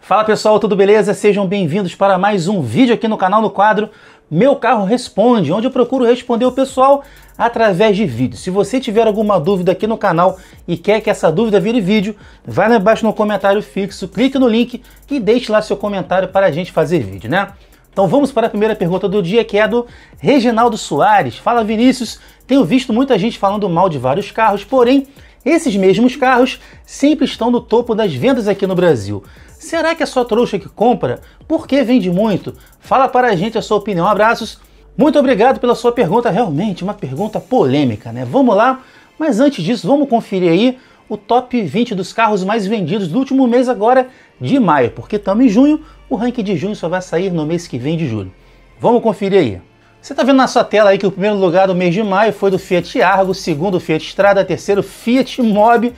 Fala pessoal, tudo beleza? Sejam bem-vindos para mais um vídeo aqui no canal, no quadro Meu Carro Responde, onde eu procuro responder o pessoal através de vídeos. Se você tiver alguma dúvida aqui no canal e quer que essa dúvida vire vídeo, vai lá embaixo no comentário fixo, clique no link e deixe lá seu comentário para a gente fazer vídeo, né? Então vamos para a primeira pergunta do dia, que é do Reginaldo Soares. Fala Vinícius, tenho visto muita gente falando mal de vários carros, porém esses mesmos carros sempre estão no topo das vendas aqui no Brasil. Será que é só trouxa que compra? Por que vende muito? Fala para a gente a sua opinião. Abraços. Muito obrigado pela sua pergunta. Realmente uma pergunta polêmica, né? Vamos lá. Mas antes disso, vamos conferir aí o top 20 dos carros mais vendidos do último mês agora de maio. Porque estamos em junho, o ranking de junho só vai sair no mês que vem de julho. Vamos conferir aí. Você está vendo na sua tela aí que o primeiro lugar do mês de maio foi do Fiat Argo, segundo Fiat Strada, terceiro Fiat Mobi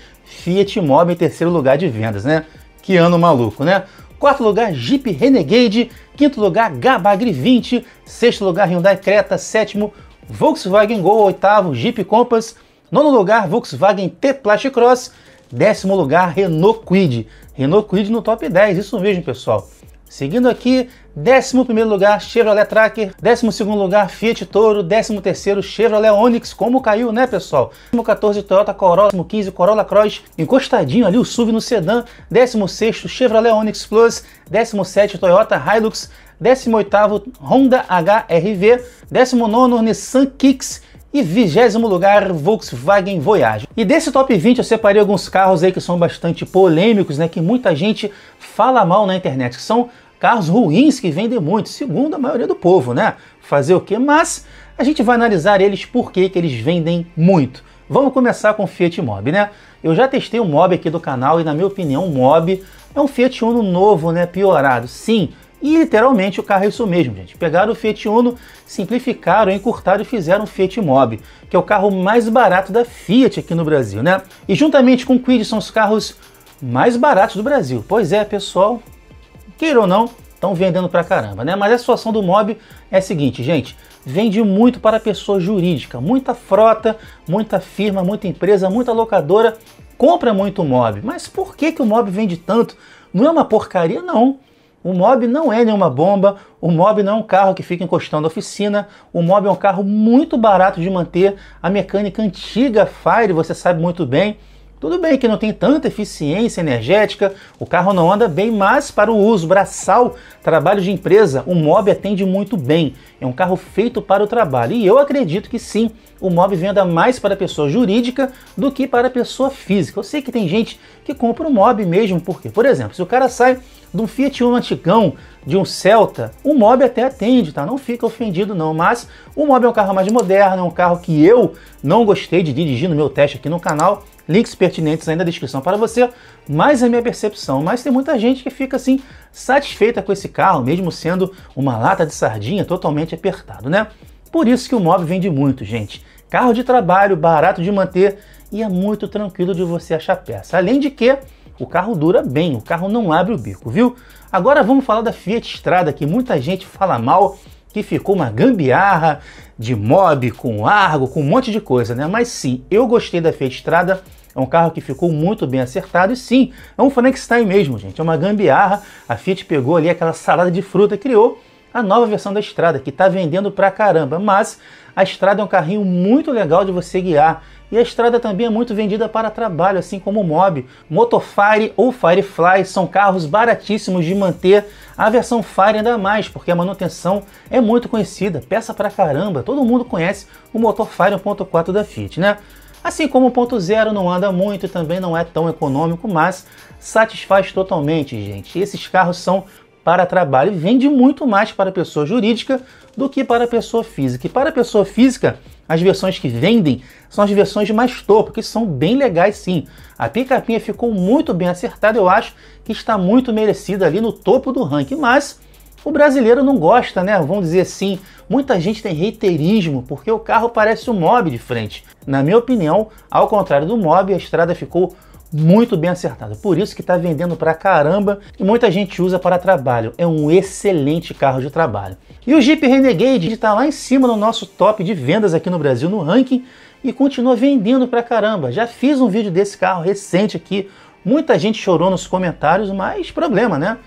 em terceiro lugar de vendas, né? Que ano maluco, né? Quarto lugar, Jeep Renegade. Quinto lugar, Gabagri 20. Sexto lugar, Hyundai Creta. Sétimo, Volkswagen Gol. Oitavo, Jeep Compass. Nono lugar, Volkswagen T-Plast Cross. Décimo lugar, Renault Kwid. Renault Kwid no top 10, isso mesmo, pessoal. Seguindo aqui, 11º lugar, Chevrolet Tracker, 12º lugar, Fiat Toro, 13º, Chevrolet Onix, como caiu, né, pessoal? 14º, Toyota Corolla, 15º, Corolla Cross, encostadinho ali o SUV no sedã, 16º, Chevrolet Onix Plus, 17º, Toyota Hilux, 18º, Honda HR-V, 19º, Nissan Kicks, e 20º lugar, Volkswagen Voyage. E desse top 20 eu separei alguns carros aí que são bastante polêmicos, né? Que muita gente fala mal na internet, que são carros ruins que vendem muito, segundo a maioria do povo, né? Fazer o quê? Mas a gente vai analisar eles por que eles vendem muito. Vamos começar com o Fiat Mobi, né? Eu já testei o Mobi aqui do canal e na minha opinião o Mobi é um Fiat Uno novo, né? Piorado, sim. E literalmente o carro é isso mesmo, gente. Pegaram o Fiat Uno, simplificaram, encurtaram e fizeram o Fiat Mobi, que é o carro mais barato da Fiat aqui no Brasil, né? E juntamente com o Kwid são os carros mais baratos do Brasil. Pois é, pessoal, queira ou não, estão vendendo pra caramba, né? Mas a situação do Mobi é a seguinte, gente. Vende muito para pessoa jurídica. Muita frota, muita firma, muita empresa, muita locadora compra muito Mobi. Mas por que o Mobi vende tanto? Não é uma porcaria, não. O Mobi não é nenhuma bomba, o Mobi não é um carro que fica encostando na oficina, o Mobi é um carro muito barato de manter, a mecânica antiga Fire, você sabe muito bem. Tudo bem que não tem tanta eficiência energética, o carro não anda bem, mas para o uso braçal, trabalho de empresa, o Mobi atende muito bem. É um carro feito para o trabalho e eu acredito que sim, o Mobi venda mais para a pessoa jurídica do que para a pessoa física. Eu sei que tem gente que compra o Mobi mesmo, porque, por exemplo, se o cara sai de um Fiat Uno antigão, de um Celta, o Mobi até atende, tá? Não fica ofendido não, mas o Mobi é um carro mais moderno, é um carro que eu não gostei de dirigir no meu teste aqui no canal, links pertinentes aí na descrição para você, mas é a minha percepção. Mas tem muita gente que fica assim, satisfeita com esse carro, mesmo sendo uma lata de sardinha totalmente apertado, né? Por isso que o Mobi vende muito, gente. Carro de trabalho, barato de manter e é muito tranquilo de você achar peça. Além de que o carro dura bem, o carro não abre o bico, viu? Agora vamos falar da Fiat Strada, que muita gente fala mal, que ficou uma gambiarra de Mobi com Argo, com um monte de coisa, né? Mas sim, eu gostei da Fiat Strada, é um carro que ficou muito bem acertado e sim, é um Frankenstein mesmo, gente, é uma gambiarra. A Fiat pegou ali aquela salada de fruta e criou a nova versão da Strada, que está vendendo pra caramba, mas a Strada é um carrinho muito legal de você guiar. E a Strada também é muito vendida para trabalho, assim como o Mobi. Motofire ou Firefly são carros baratíssimos de manter. A versão Fire ainda mais, porque a manutenção é muito conhecida, peça pra caramba. Todo mundo conhece o motor Fire 1.4 da Fiat, né? Assim como o 1.0 não anda muito e também não é tão econômico, mas satisfaz totalmente, gente. Esses carros são para trabalho e vende muito mais para a pessoa jurídica do que para a pessoa física. E para a pessoa física, as versões que vendem são as versões mais topo, que são bem legais sim. A picapinha ficou muito bem acertada, eu acho que está muito merecida ali no topo do ranking, mas o brasileiro não gosta, né? Vamos dizer assim, muita gente tem haterismo porque o carro parece um Mobi de frente. Na minha opinião, ao contrário do Mobi, a Strada ficou muito bem acertada. Por isso que está vendendo pra caramba e muita gente usa para trabalho. É um excelente carro de trabalho. E o Jeep Renegade está lá em cima no nosso top de vendas aqui no Brasil, no ranking, e continua vendendo pra caramba. Já fiz um vídeo desse carro recente aqui. Muita gente chorou nos comentários, mas problema, né?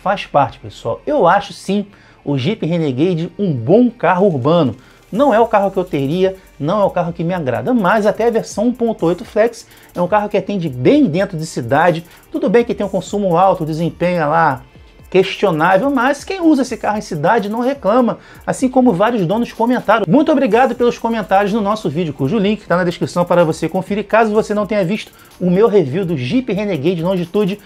faz parte, pessoal. Eu acho sim o Jeep Renegade um bom carro urbano. Não é o carro que eu teria, não é o carro que me agrada, mas até a versão 1.8 Flex é um carro que atende bem dentro de cidade. Tudo bem que tem um consumo alto, o desempenho é lá questionável, mas quem usa esse carro em cidade não reclama, assim como vários donos comentaram. Muito obrigado pelos comentários no nosso vídeo, cujo link está na descrição para você conferir, caso você não tenha visto o meu review do Jeep Renegade Longitude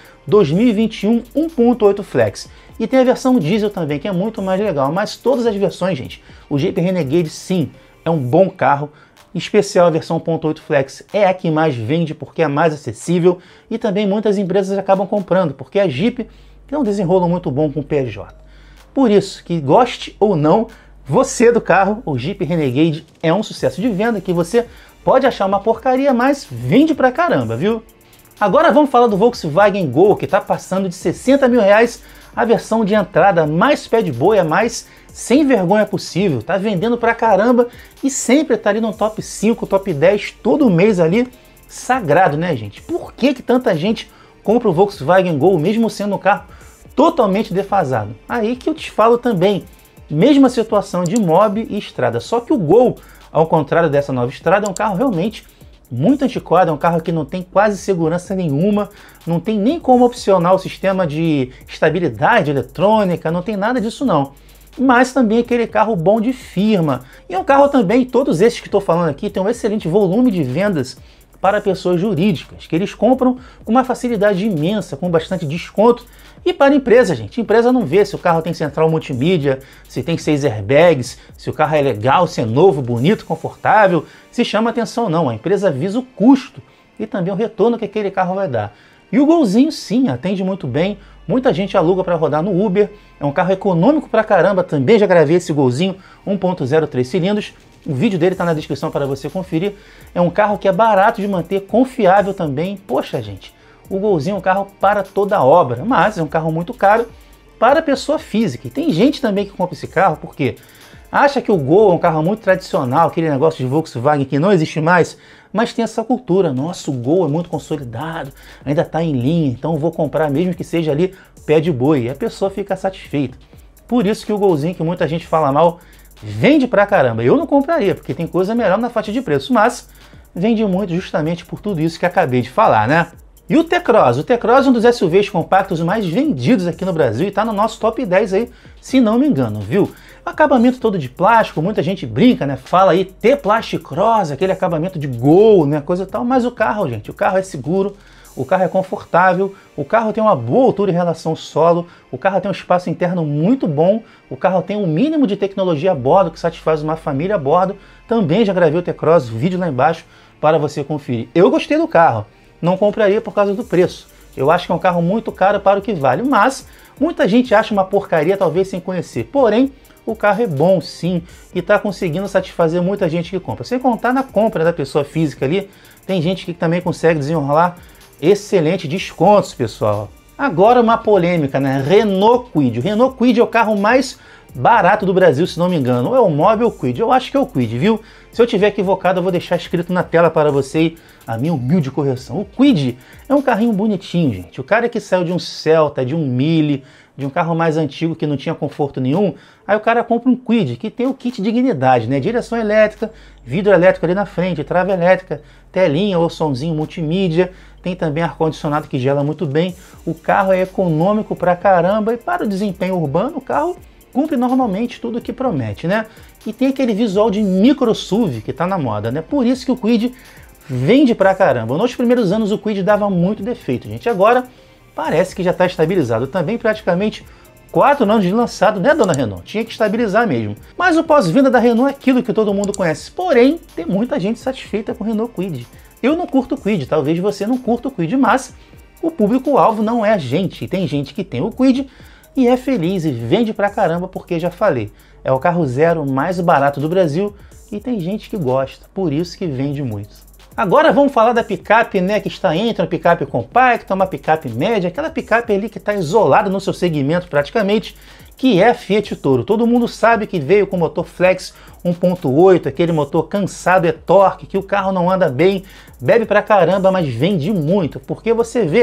2021 1.8 Flex. E tem a versão diesel também, que é muito mais legal, mas todas as versões, gente, o Jeep Renegade sim, é um bom carro, em especial a versão 1.8 Flex é a que mais vende porque é mais acessível e também muitas empresas acabam comprando, porque a Jeep tem um desenrolo muito bom com o PJ. Por isso, que goste ou não, você do carro, o Jeep Renegade é um sucesso de venda que você pode achar uma porcaria, mas vende pra caramba, viu? Agora vamos falar do Volkswagen Gol, que está passando de 60 mil reais a versão de entrada mais pé de boia, mais sem vergonha possível. Tá vendendo pra caramba e sempre tá ali no top 5, top 10, todo mês ali, sagrado, né, gente? Por que tanta gente compra o Volkswagen Gol, mesmo sendo um carro totalmente defasado? Aí que eu te falo também, mesma situação de mob e estrada, só que o Gol, ao contrário dessa nova estrada, é um carro realmente muito antiquado, é um carro que não tem quase segurança nenhuma, não tem nem como opcional o sistema de estabilidade eletrônica, não tem nada disso não. Mas também aquele carro bom de firma. E é um carro também, todos esses que estou falando aqui, tem um excelente volume de vendas para pessoas jurídicas, que eles compram com uma facilidade imensa, com bastante desconto. E para empresa, gente, empresa não vê se o carro tem central multimídia, se tem 6 airbags, se o carro é legal, se é novo, bonito, confortável, se chama atenção não, a empresa visa o custo e também o retorno que aquele carro vai dar. E o Golzinho sim, atende muito bem, muita gente aluga para rodar no Uber, é um carro econômico pra caramba, também já gravei esse Golzinho 1.0 3 cilindros, o vídeo dele está na descrição para você conferir, é um carro que é barato de manter, confiável também, poxa gente, o Golzinho é um carro para toda a obra, mas é um carro muito caro para pessoa física. E tem gente também que compra esse carro porque acha que o Gol é um carro muito tradicional, aquele negócio de Volkswagen que não existe mais, mas tem essa cultura. Nossa, o Gol é muito consolidado, ainda está em linha, então eu vou comprar mesmo que seja ali pé de boi. E a pessoa fica satisfeita. Por isso que o Golzinho, que muita gente fala mal, vende pra caramba. Eu não compraria, porque tem coisa melhor na faixa de preço, mas vende muito justamente por tudo isso que acabei de falar, né? E o T-Cross? O T-Cross é um dos SUVs compactos mais vendidos aqui no Brasil e está no nosso top 10 aí, se não me engano, viu? Acabamento todo de plástico, muita gente brinca, né? Fala aí T-Plastic Cross, aquele acabamento de Gol, né? Coisa e tal, mas o carro, gente, o carro é seguro, o carro é confortável, o carro tem uma boa altura em relação ao solo, o carro tem um espaço interno muito bom, o carro tem um mínimo de tecnologia a bordo que satisfaz uma família a bordo. Também já gravei o T-Cross, vídeo lá embaixo para você conferir. Eu gostei do carro. Não compraria por causa do preço. Eu acho que é um carro muito caro para o que vale, mas muita gente acha uma porcaria, talvez sem conhecer. Porém, o carro é bom sim e está conseguindo satisfazer muita gente que compra. Sem contar na compra da pessoa física ali, tem gente que também consegue desenrolar excelentes descontos, pessoal. Agora uma polêmica, né? Renault Kwid. O Renault Kwid é o carro mais barato do Brasil, se não me engano. Ou é o Mobi ou o Kwid? Eu acho que é o Kwid, viu? Se eu tiver equivocado, eu vou deixar escrito na tela para você a minha humilde correção. O Kwid é um carrinho bonitinho, gente. O cara que saiu de um Celta, de um Mille, de um carro mais antigo que não tinha conforto nenhum, aí o cara compra um Kwid, que tem o kit dignidade, né? Direção elétrica, vidro elétrico ali na frente, trava elétrica, telinha ou somzinho multimídia, tem também ar-condicionado que gela muito bem. O carro é econômico pra caramba e para o desempenho urbano, o carro cumpre normalmente tudo o que promete, né? E tem aquele visual de micro SUV que tá na moda, né? Por isso que o Kwid vende pra caramba. Nos primeiros anos o Kwid dava muito defeito, gente. Agora parece que já está estabilizado. Também praticamente 4 anos de lançado, né, dona Renault? Tinha que estabilizar mesmo. Mas o pós-venda da Renault é aquilo que todo mundo conhece. Porém, tem muita gente satisfeita com o Renault Kwid. Eu não curto o Kwid, talvez você não curta o Kwid, mas o público-alvo não é a gente. Tem gente que tem o Kwid e é feliz e vende pra caramba, porque já falei, é o carro zero mais barato do Brasil e tem gente que gosta, por isso que vende muito. Agora vamos falar da picape, né, que está entre uma picape compacta, uma picape média, aquela picape ali que está isolada no seu segmento praticamente, que é a Fiat Toro. Todo mundo sabe que veio com motor flex 1.8, aquele motor cansado, é torque, que o carro não anda bem, bebe pra caramba, mas vende muito, porque você vê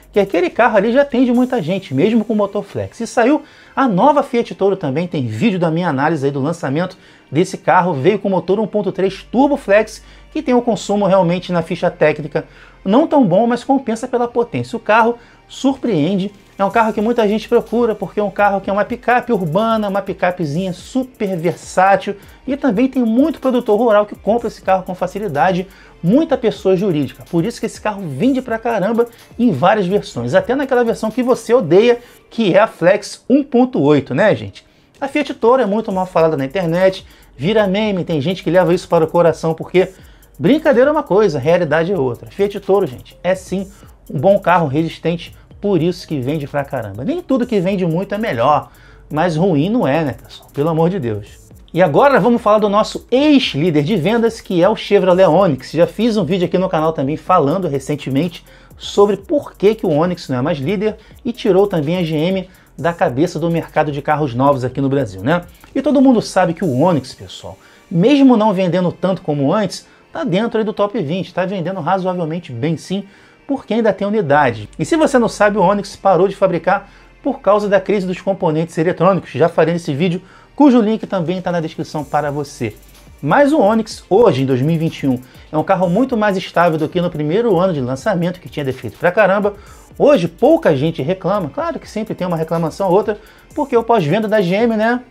que aquele carro ali já atende muita gente, mesmo com motor flex. E saiu a nova Fiat Toro também, tem vídeo da minha análise aí do lançamento desse carro, veio com motor 1.3 Turbo Flex, que tem um consumo realmente na ficha técnica não tão bom, mas compensa pela potência. O carro surpreende, é um carro que muita gente procura, porque é um carro que é uma picape urbana, uma picapezinha super versátil, e também tem muito produtor rural que compra esse carro com facilidade, muita pessoa jurídica. Por isso que esse carro vende pra caramba em várias versões, até naquela versão que você odeia, que é a Flex 1.8, né, gente? A Fiat Toro é muito mal falada na internet, vira meme, tem gente que leva isso para o coração, porque brincadeira é uma coisa, realidade é outra. Fiat Toro, gente, é sim um bom carro resistente, por isso que vende pra caramba. Nem tudo que vende muito é melhor, mas ruim não é, né, pessoal? Pelo amor de Deus. E agora vamos falar do nosso ex-líder de vendas, que é o Chevrolet Onix. Já fiz um vídeo aqui no canal também falando recentemente sobre por que o Onix não é mais líder e tirou também a GM da cabeça do mercado de carros novos aqui no Brasil, né? E todo mundo sabe que o Onix, pessoal, mesmo não vendendo tanto como antes, tá dentro aí do top 20, tá vendendo razoavelmente bem sim, porque ainda tem unidade. E se você não sabe, o Onix parou de fabricar por causa da crise dos componentes eletrônicos. Já falei nesse vídeo, cujo link também está na descrição para você. Mas o Onix, hoje, em 2021, é um carro muito mais estável do que no primeiro ano de lançamento, que tinha defeito pra caramba. Hoje, pouca gente reclama. Claro que sempre tem uma reclamação ou outra, porque o pós-venda da GM, né,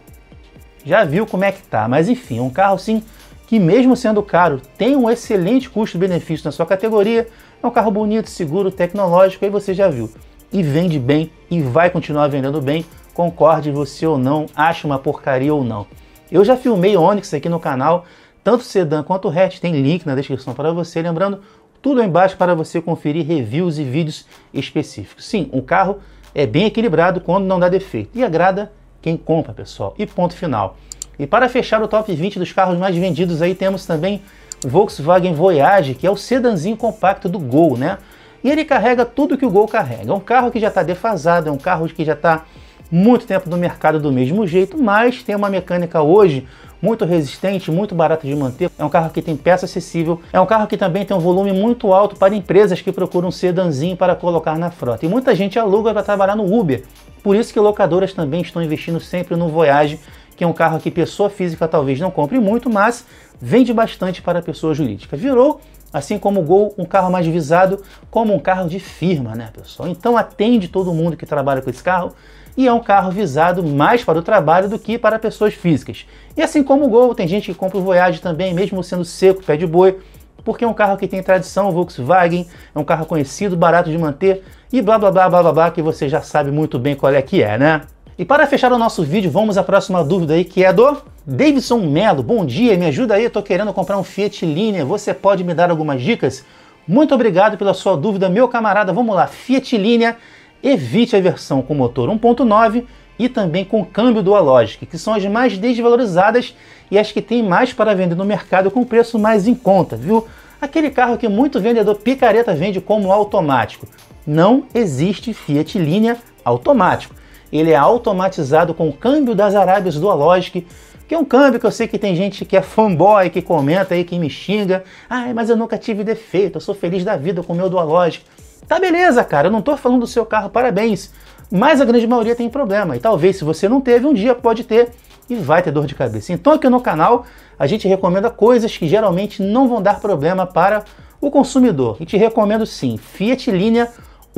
já viu como é que tá. Mas enfim, é um carro, sim, que mesmo sendo caro, tem um excelente custo-benefício na sua categoria. É um carro bonito, seguro, tecnológico, aí você já viu. E vende bem, e vai continuar vendendo bem, concorde você ou não, ache uma porcaria ou não. Eu já filmei Onix aqui no canal, tanto o sedã quanto o hatch, tem link na descrição para você. Lembrando, tudo aí embaixo para você conferir reviews e vídeos específicos. Sim, o carro é bem equilibrado quando não dá defeito. E agrada quem compra, pessoal. E ponto final. E para fechar o top 20 dos carros mais vendidos aí, temos também o Volkswagen Voyage, que é o sedanzinho compacto do Gol, né? E ele carrega tudo que o Gol carrega. É um carro que já está defasado, é um carro que já está muito tempo no mercado do mesmo jeito, mas tem uma mecânica hoje muito resistente, muito barata de manter. É um carro que tem peça acessível, é um carro que também tem um volume muito alto para empresas que procuram um sedanzinho para colocar na frota. E muita gente aluga para trabalhar no Uber, por isso que locadoras também estão investindo sempre no Voyage, que é um carro que pessoa física talvez não compre muito, mas vende bastante para pessoa jurídica. Virou, assim como o Gol, um carro mais visado como um carro de firma, né, pessoal? Então atende todo mundo que trabalha com esse carro e é um carro visado mais para o trabalho do que para pessoas físicas. E assim como o Gol, tem gente que compra o Voyage também, mesmo sendo seco, pé de boi, porque é um carro que tem tradição, Volkswagen, é um carro conhecido, barato de manter e blá blá blá blá blá blá, que você já sabe muito bem qual é que é, né? E para fechar o nosso vídeo, vamos à próxima dúvida aí, que é do Davidson Melo. Bom dia, me ajuda aí, eu tô querendo comprar um Fiat Linea, você pode me dar algumas dicas? Muito obrigado pela sua dúvida, meu camarada. Vamos lá, Fiat Linea, evite a versão com motor 1.9 e também com câmbio Dual Logic, que são as mais desvalorizadas e as que tem mais para vender no mercado com preço mais em conta, viu? Aquele carro que muito vendedor picareta vende como automático. Não existe Fiat Linea automático. Ele é automatizado com o câmbio das Arábias Dual Logic, que é um câmbio que eu sei que tem gente que é fanboy, que comenta aí, que me xinga. Ah, mas eu nunca tive defeito, eu sou feliz da vida com o meu Dual Logic. Tá beleza, cara, eu não tô falando do seu carro, parabéns. Mas a grande maioria tem problema. E talvez, se você não teve, um dia pode ter e vai ter dor de cabeça. Então aqui no canal, a gente recomenda coisas que geralmente não vão dar problema para o consumidor. E te recomendo sim, Fiat Linea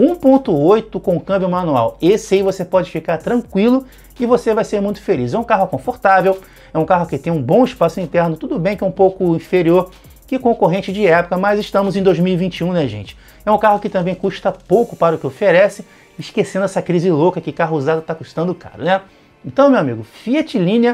1.8 com câmbio manual. Esse aí você pode ficar tranquilo e você vai ser muito feliz. É um carro confortável, é um carro que tem um bom espaço interno, tudo bem que é um pouco inferior que concorrente de época, mas estamos em 2021, né, gente? É um carro que também custa pouco para o que oferece, esquecendo essa crise louca que carro usado está custando caro, né? Então, meu amigo, Fiat Linea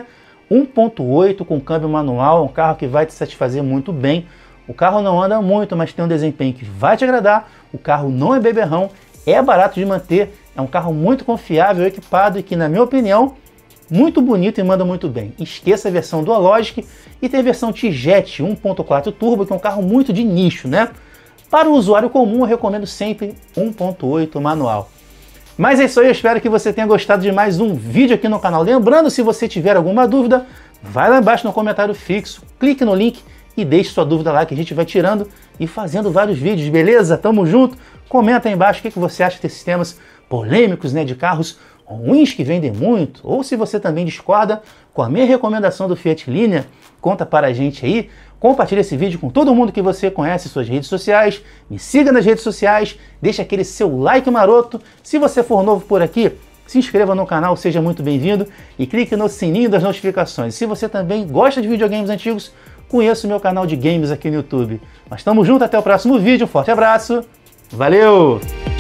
1.8 com câmbio manual, é um carro que vai te satisfazer muito bem. O carro não anda muito, mas tem um desempenho que vai te agradar. O carro não é beberrão, é barato de manter, é um carro muito confiável, equipado e que, na minha opinião, muito bonito e manda muito bem. Esqueça a versão Dual Logic e tem a versão T-Jet 1.4 Turbo, que é um carro muito de nicho, né? Para o usuário comum, eu recomendo sempre 1.8 manual. Mas é isso aí, eu espero que você tenha gostado de mais um vídeo aqui no canal. Lembrando, se você tiver alguma dúvida, vai lá embaixo no comentário fixo, clique no link e deixe sua dúvida lá que a gente vai tirando e fazendo vários vídeos, beleza? Tamo junto, Comenta aí embaixo o que você acha desses temas polêmicos, né, de carros ruins que vendem muito, ou se você também discorda com a minha recomendação do Fiat Linea, conta para a gente aí. Compartilha esse vídeo com todo mundo que você conhece em suas redes sociais, me siga nas redes sociais, deixa aquele seu like maroto. Se você for novo por aqui, se inscreva no canal, seja muito bem-vindo e clique no sininho das notificações. Se você também gosta de videogames antigos, conheça o meu canal de games aqui no YouTube. Mas tamo junto, até o próximo vídeo, um forte abraço, valeu!